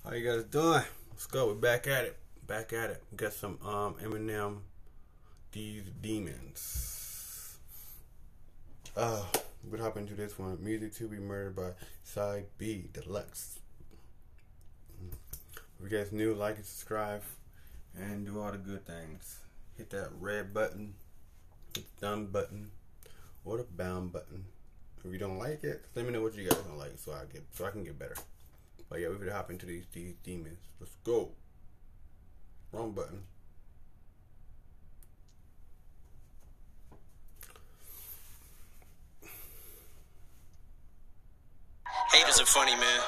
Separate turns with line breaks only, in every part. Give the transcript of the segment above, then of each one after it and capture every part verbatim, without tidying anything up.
How you guys doing? Let's go. We're back at it. Back at it. We got some um EMINEM, These Demons. Uh, we're hop into this one. Music to Be Murdered by Side B Deluxe. If you guys new, like and subscribe, and do all the good things. Hit that red button, hit the done button, or the bound button. If you don't like it, let me know what you guys don't like, so I get so I can get better. But yeah, we're gonna hop into these these demons. Let's go. Wrong button.
Haters are funny, man.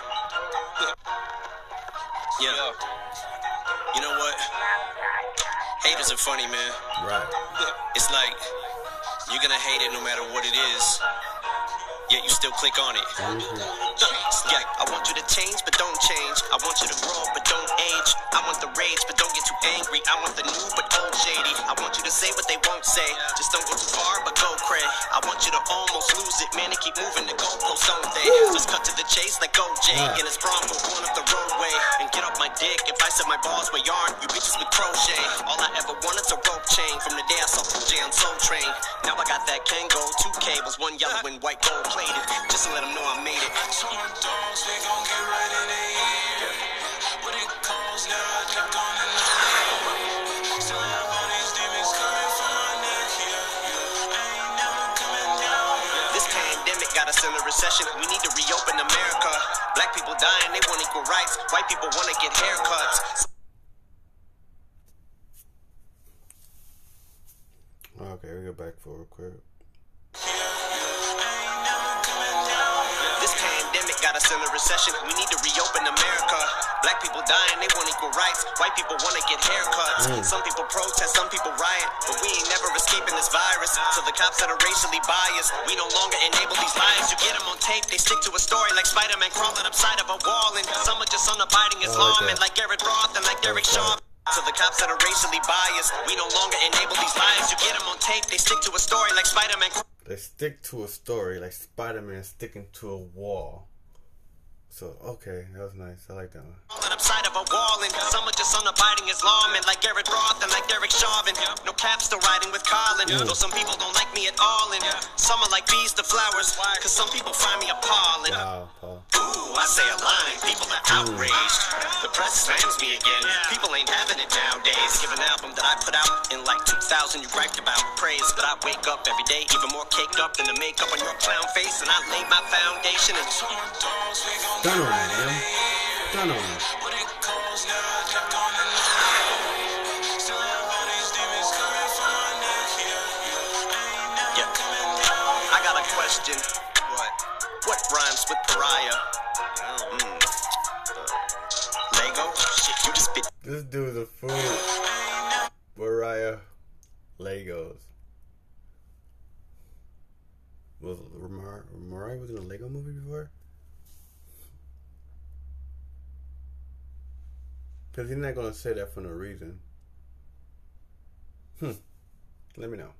Yeah. You know what? Haters are funny, man.
Right.
It's like you're gonna hate it no matter what it is. Yet you still click on it.
Mm-hmm.
Yeah, I want you to change, but don't change. I want you to grow, but don't age. I want the rage, but don't get too angry. I want the new, but old shady. I want you to say what they won't say. Just don't go too far, but go cray. I want you to almost lose it, man, and keep moving the goalposts, don't they? Woo! Just cut to the chase like O J yeah. in his Bronco going up the roadway. And get off my dick if I said my balls were yarn. You bitches with crochet. All I ever wanted's a rope chain. From the day I saw Cool J on Soul Train. Now I got that Kango, two cables, one yellow and white gold plated. Just to let them know I made it.
So my dogs, they gon' get right in the ear. What it calls now, they're gone in the ear. Still have all these demons coming from my neck, yeah. I ain't never coming down.
This pandemic got us in a recession. We need to reopen America. Black people dying, they want equal rights. White people want to get haircuts.
Okay, we go back for real quick.
Got us in a recession. We need to reopen America. Black people dying, they want equal rights. White people want to get haircuts. Mm. Some people protest, some people riot, but we ain't never escaping this virus. So the cops that are racially biased, we no longer enable these lies. You get them on tape, they stick to a story like Spider-Man crawling upside of a wall, and some are just unabiding Islam, and like Garrett Roth and like Derek Shaw. So the cops that are racially biased, we no longer enable these lies. You get them on tape, they stick to a story like Spider-Man.
They stick to a story like Spider-Man sticking to a wall. So, okay, that was nice. I like that one.
Upside of a wall, and some are just unabiding Islam, and like Garrett Roth and like Derek Shaw, and no cap still riding with Colin. Mm. Though some people don't like me at all, and some are like bees to flowers, cause some people find me appalling.
Wow, Paul.
Ooh, I say a line, people are outraged. The press slams me again. People ain't having it nowadays. Give an album that I put out in like two thousand, you griped about praise, but I wake up every day even more caked up than the makeup on your clown face, and I lay my foundation and
so my dogs, they gon'
Done on it, man. Done on it.
What it calls now, they're gone in the ear. Still have all these demons coming from my neck, yeah. I ain't never
yeah.
coming down.
I got a question. What? What rhymes with pariah? Mm. Lego? Shit, you just spit.
This dude's a fool. Mariah Legos. Was Mar Mariah was in a Lego movie before? Because he's not going to say that for no reason. Hmm. Let me know.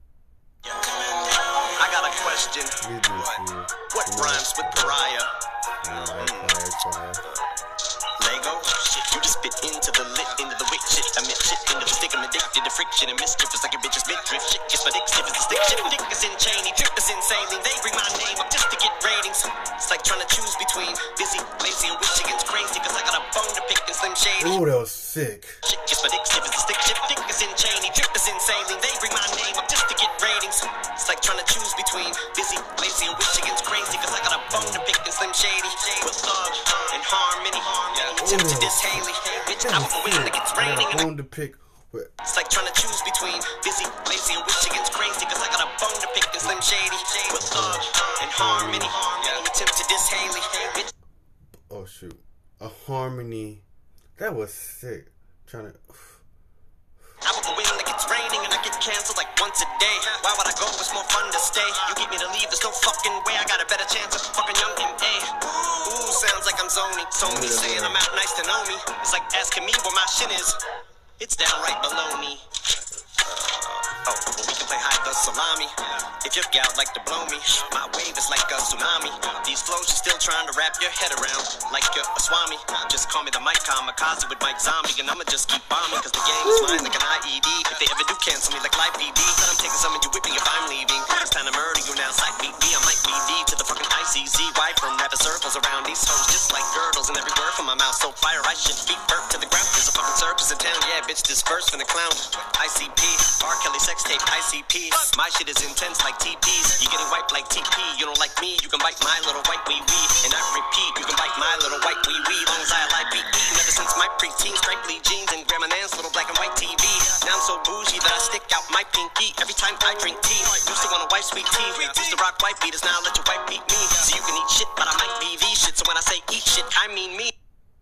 I got a question. What, what rhymes with pariah?
Alright, fire, fire.
Lego? Shit, you just spit into the lit, into the wick shit. I meant shit into the stick, I'm addicted to friction and mischief. It's like a bitch's midriff. Shit gets my dick stiff as a stick. Shit, dick is in Cheney, drip is in saline. They bring my name up just to get ratings. It's like trying to choose between busy, lazy, and wish against crazy. Cause I got a bone to pick and Slim Shady.
Ooh, that was sick.
Shit gets my dick stiff as a stick. Shit, dick is in Cheney, drip is in saline. They bring my name up just to get ratings. It's like trying to choose between busy, lazy, and wish against crazy. Cause I got a bone to pick and Slim Shady. With love and harmony. Yeah. Attempt to diss Haley. Bitch, I was winning like it's raining.
I got a bone to pick. With.
It's like trying to choose between busy, lazy, and wish against crazy. Cause I got a bone to pick and Slim Shady. With love and harmony. Yeah. Attempt to diss Haley. Bitch.
Oh shoot. A harmony. That was sick. Trying to.
I would go in like it's raining and I get canceled like once a day. Why would I go? It's more fun to stay. You get me to leave, there's no fucking way. I got a better chance of fucking young and A. Ooh, sounds like I'm zoning. Sony saying I'm out nice to know me. It's like asking me where my shit is. It's downright baloney. Uh, Oh, well, we can play hide the salami. If your gal like to blow me, my wave is like a tsunami. These flows you're still trying to wrap your head around, like you're a swami. Just call me the Mike Kamikaze with Mike Zombie, and I'ma just keep bombing, cause the game is mine like an I E D. If they ever do cancel me like live P D, then I'm taking some of you with me if I'm leaving. It's time to murder you now, side beat B. I might be D to the fucking I C Z. Why from rapping circles around these hoes just like girdles, and every word from my mouth so fire I should feet burnt to the ground. There's a fucking circus in town, yeah, bitch, this verse from the clown. I C P, R. Kelly sex tape, I C P. My shit is intense like T Ps. You getting wiped like T P. You don't like me, you can bite my little white wee wee. And I repeat, you can bite my little white wee wee. Long as I like B E. Never since my preteen, stripely jeans and Grandma Nan's little black and white T V. Now I'm so bougie that I stick out my pinky every time I drink tea. Used to want a white sweet tea. Used to rock white beaters, now let your white beat me. So you can eat shit, but I might be these shit. So when I say eat shit, I mean me.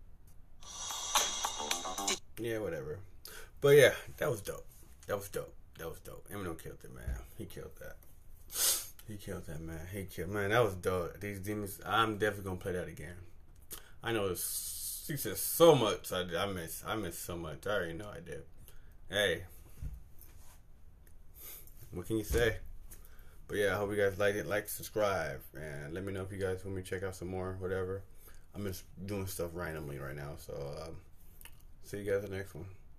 Yeah, whatever. But yeah, that was dope. That was dope. That was dope. Eminem killed it, man. He killed that. He killed that, man. He killed, man. That was dope. These demons. I'm definitely gonna play that again. I know it's, she said so much. I, I miss. I miss so much. I already know I did. Hey, what can you say? But yeah, I hope you guys liked it. Like, subscribe, and let me know if you guys want me to check out some more, whatever. I'm just doing stuff randomly right now. So, um, see you guys in the next one.